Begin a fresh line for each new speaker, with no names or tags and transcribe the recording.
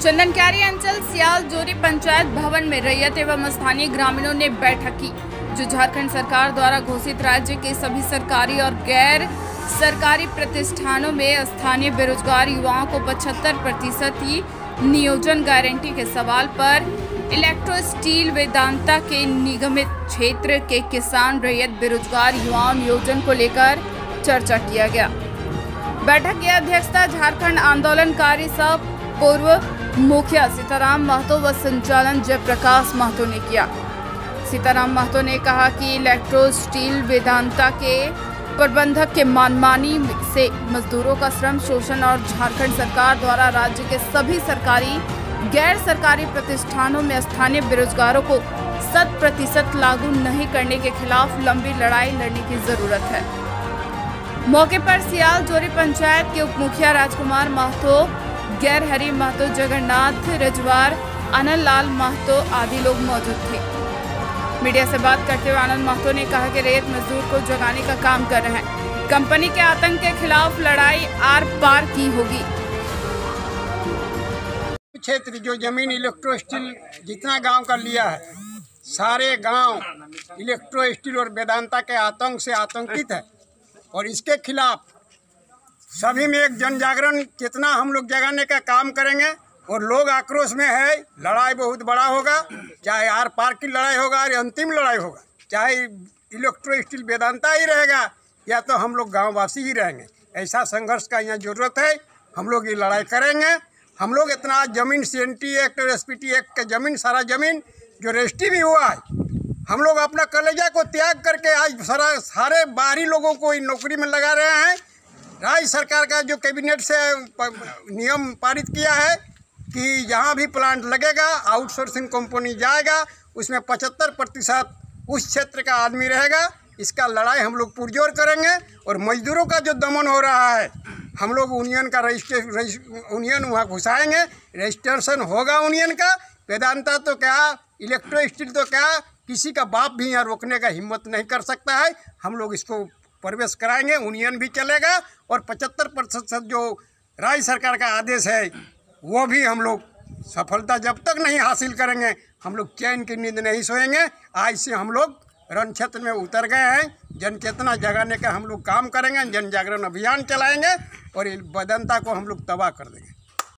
चंदनक्यारी अंचल सियाल जोरी पंचायत भवन में रैयत एवं स्थानीय ग्रामीणों ने बैठक की, जो झारखंड सरकार द्वारा घोषित राज्य के सभी सरकारी और गैर सरकारी प्रतिष्ठानों में स्थानीय बेरोजगार युवाओं को 75% ही नियोजन गारंटी के सवाल पर इलेक्ट्रो स्टील वेदांता के निगमित क्षेत्र के किसान रैयत बेरोजगार युवाओं नियोजन को लेकर चर्चा किया गया। बैठक की अध्यक्षता झारखंड आंदोलनकारी सह पूर्व मुखिया सीताराम महतो व संचालन जयप्रकाश महतो ने किया। सीताराम महतो ने कहा कि इलेक्ट्रो स्टील वेदांता के प्रबंधक के मनमानी से मजदूरों का श्रम शोषण और झारखंड सरकार द्वारा राज्य के सभी सरकारी गैर सरकारी प्रतिष्ठानों में स्थानीय बेरोजगारों को 100% लागू नहीं करने के खिलाफ लंबी लड़ाई लड़ने की जरूरत है। मौके पर सियाल जोरी पंचायत के उप मुखिया राजकुमार महतो, गैर हरि महतो, जगन्नाथ रजवार, आनंद लाल महतो आदि लोग मौजूद थे। मीडिया से बात करते हुए आनंद महतो ने कहा कि रैयत मजदूर को जगाने का काम कर रहे हैं। कंपनी के आतंक के खिलाफ लड़ाई आर पार की होगी।
क्षेत्र जो जमीन इलेक्ट्रो स्टील जितना गांव का लिया है, सारे गांव इलेक्ट्रो स्टील और वेदांता के आतंक से आतंकित है और इसके खिलाफ सभी में एक जन जागरण कितना हम लोग जगाने का काम करेंगे और लोग आक्रोश में है। लड़ाई बहुत बड़ा होगा, चाहे आर पार की लड़ाई होगा और अंतिम लड़ाई होगा, चाहे इलेक्ट्रो स्टील वेदांता ही रहेगा या तो हम लोग गांववासी ही रहेंगे। ऐसा संघर्ष का यहाँ जरूरत है। हम लोग ये लड़ाई करेंगे। हम लोग इतना जमीन CNT एक्ट और SPT एक्ट का जमीन, सारा जमीन जो रजिस्ट्री भी हुआ है, हम लोग अपना कलेजा को त्याग करके आज सारे बाहरी लोगों को नौकरी में लगा रहे हैं। राज्य सरकार का जो कैबिनेट से नियम पारित किया है कि जहाँ भी प्लांट लगेगा आउटसोर्सिंग कंपनी जाएगा, उसमें 75% उस क्षेत्र का आदमी रहेगा। इसका लड़ाई हम लोग पुरजोर करेंगे और मजदूरों का जो दमन हो रहा है, हम लोग यूनियन का यूनियन वहाँ घुसाएंगे, रजिस्ट्रेशन होगा यूनियन का। वेदांता तो क्या, इलेक्ट्रो स्टील तो क्या, किसी का बाप भी यहाँ रोकने का हिम्मत नहीं कर सकता है। हम लोग इसको प्रवेश कराएंगे, यूनियन भी चलेगा और 75% जो राज्य सरकार का आदेश है वो भी हम लोग सफलता जब तक नहीं हासिल करेंगे, हम लोग चैन की नींद नहीं सोएंगे। आज से हम लोग रण क्षेत्र में उतर गए हैं। जन चेतना जगाने का हम लोग काम करेंगे, जन जागरण अभियान चलाएंगे और वेदांता को हम लोग तबाह कर देंगे।